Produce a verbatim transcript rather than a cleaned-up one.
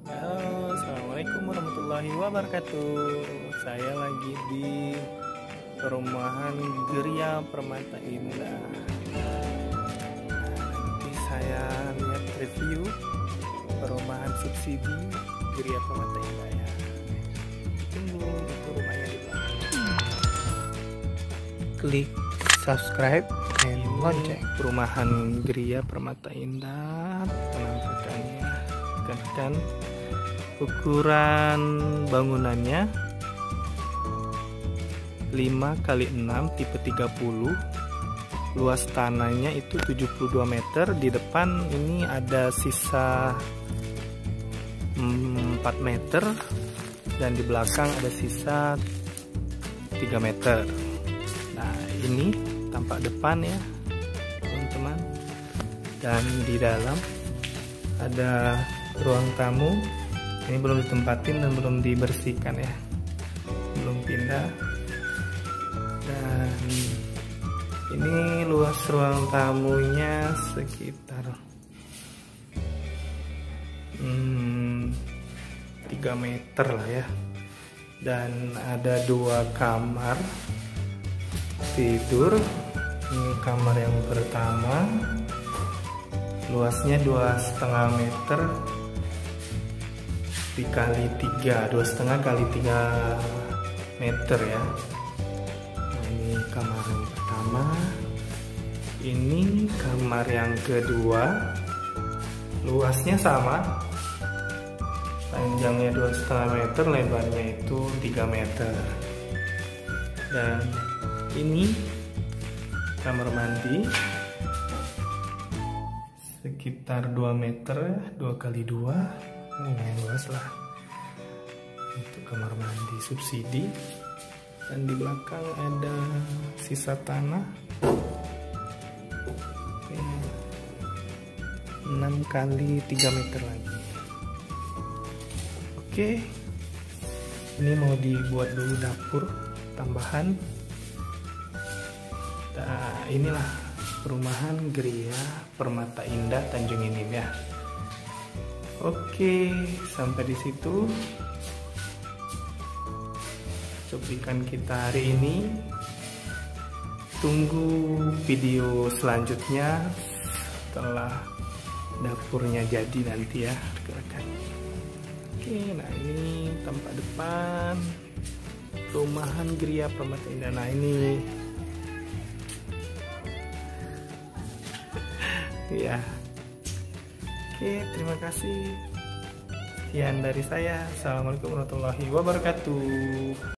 Halo, assalamualaikum warahmatullahi wabarakatuh. Saya lagi di perumahan Geria Permata Indah. Nanti saya lihat review perumahan subsidi Geria Permata Indah ya. Tunggu, itu rumahnya di belakang. Klik subscribe dan lonceng. Perumahan Geria Permata Indah penampakannya dan ukuran bangunannya lima kali enam tipe tiga puluh. Luas tanahnya itu tujuh puluh dua meter. Di depan ini ada sisa empat meter dan di belakang ada sisa tiga meter. Nah, ini tampak depan ya, teman-teman. Dan di dalam ada ruang tamu. Ini belum ditempatin dan belum dibersihkan ya, belum pindah. Dan ini luas ruang tamunya sekitar hmm, tiga meter lah ya. Dan ada dua kamar tidur. Ini kamar yang pertama, luasnya dua setengah meter dikali tiga, dua setengah kali tiga meter ya. Nah, ini kamar yang pertama. Ini kamar yang kedua, luasnya sama, panjangnya dua setengah meter, lebarnya itu tiga meter. Dan ini kamar mandi sekitar dua meter, dua kali dua. Lumayan luas lah untuk kamar mandi subsidi. Dan di belakang ada sisa tanah enam kali tiga meter lagi. Oke, ini mau dibuat dulu dapur tambahan. Nah, inilah perumahan Geria Permata Indah Tanjung Inim ya. Oke, sampai di situ cuplikan kita hari ini. Tunggu video selanjutnya setelah dapurnya jadi nanti ya, rekan-rekan. Oke, nah ini tampak depan perumahan Geria Permata Indah. Nah ini ya. Oke, terima kasih. Sekian dari saya. Assalamualaikum warahmatullahi wabarakatuh.